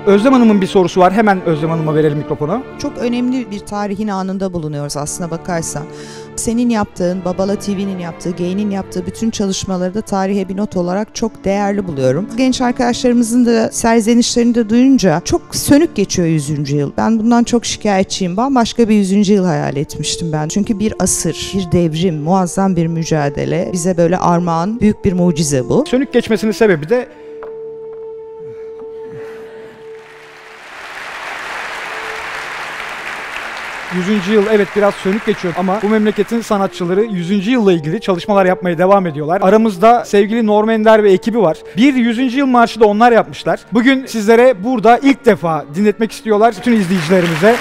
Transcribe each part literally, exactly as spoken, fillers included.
Özlem Hanım'ın bir sorusu var. Hemen Özlem Hanım'a verelim mikrofonu. Çok önemli bir tarihin anında bulunuyoruz aslına bakarsan. Senin yaptığın, Babala T V'nin yaptığı, Gay'nin yaptığı bütün çalışmaları da tarihe bir not olarak çok değerli buluyorum. Genç arkadaşlarımızın da serzenişlerini de duyunca çok sönük geçiyor yüzüncü yıl. Ben bundan çok şikayetçiyim. Bambaşka bir yüzüncü yıl hayal etmiştim ben. Çünkü bir asır, bir devrim, muazzam bir mücadele. Bize böyle armağan, büyük bir mucize bu. Sönük geçmesinin sebebi de yüzüncü yıl evet biraz sönük geçiyor ama bu memleketin sanatçıları yüzüncü yılla ilgili çalışmalar yapmaya devam ediyorlar. Aramızda sevgili Norm Ender ve ekibi var. Bir yüzüncü yıl marşı da onlar yapmışlar. Bugün sizlere burada ilk defa dinletmek istiyorlar bütün izleyicilerimize.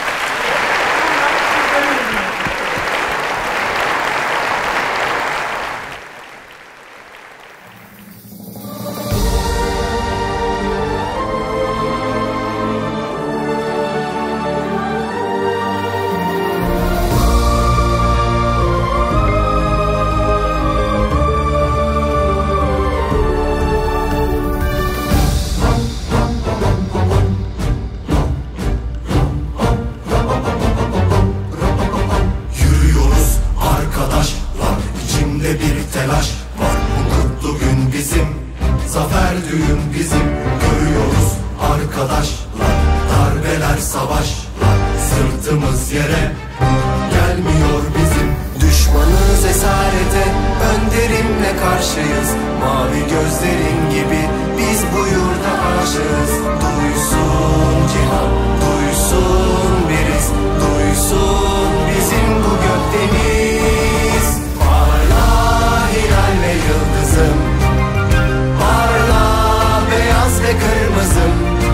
Sırtımız yere gelmiyor bizim. Düşmanız esarete, önderimle karşıyız. Mavi gözlerin gibi biz bu yurda aşığız. Duysun cihan, duysun biriz, duysun bizim bu gökdeniz. Parla hilal ve yıldızım, parla beyaz ve kırmızım.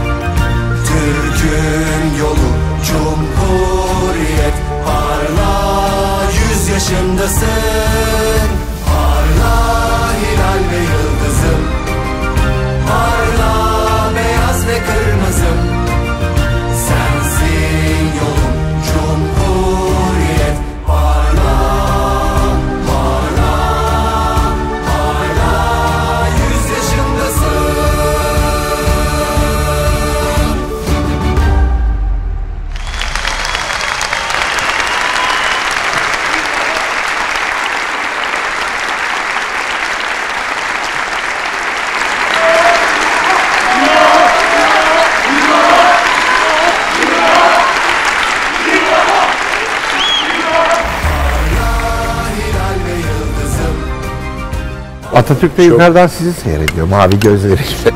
Türk'ün yolu Cumhuriyet, parla yüz yaşındasın. Parla hilal ve yıldızım, parla beyaz ve kırmızım. Sensin yolum Cumhuriyet, parla, parla, parla yüz yaşındasın. Atatürk de yukarıdan sizi seyrediyor mavi gözleriyle.